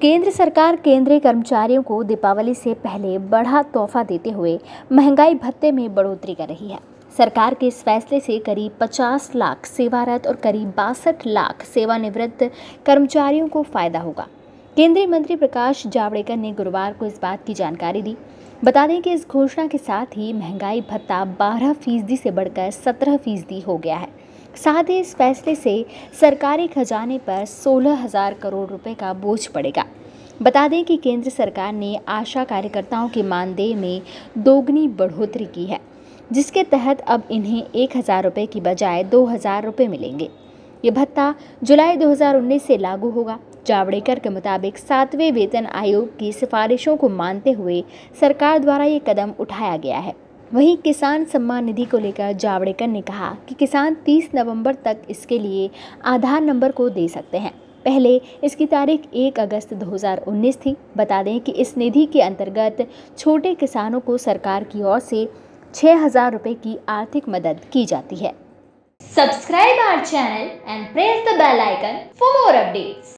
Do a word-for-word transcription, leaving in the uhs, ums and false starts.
केंद्र सरकार केंद्रीय कर्मचारियों को दीपावली से पहले बड़ा तोहफा देते हुए महंगाई भत्ते में बढ़ोतरी कर रही है। सरकार के इस फैसले से करीब पचास लाख सेवारत और करीब बासठ लाख सेवानिवृत्त कर्मचारियों को फायदा होगा। केंद्रीय मंत्री प्रकाश जावड़ेकर ने गुरुवार को इस बात की जानकारी दी। बता दें कि इस घोषणा के साथ ही महंगाई भत्ता बारह फीसदी से बढ़कर सत्रह फीसदी हो गया है। साथ ही इस फैसले से सरकारी खजाने पर सोलह हजार करोड़ रुपए का बोझ पड़ेगा। बता दें कि केंद्र सरकार ने आशा कार्यकर्ताओं के मानदेय में दोगुनी बढ़ोतरी की है, जिसके तहत अब इन्हें एक हजार रुपये की बजाय दो हजार रुपये मिलेंगे। ये भत्ता जुलाई दो हज़ार उन्नीस से लागू होगा। जावड़ेकर के मुताबिक सातवें वेतन आयोग की सिफारिशों को मानते हुए सरकार द्वारा ये कदम उठाया गया है। वहीं किसान सम्मान निधि को लेकर जावड़ेकर ने कहा कि किसान तीस नवंबर तक इसके लिए आधार नंबर को दे सकते हैं। पहले इसकी तारीख एक अगस्त दो हज़ार उन्नीस थी। बता दें कि इस निधि के अंतर्गत छोटे किसानों को सरकार की ओर से छः हजार रुपये की आर्थिक मदद की जाती है। Subscribe our channel and press the bell icon for more updates.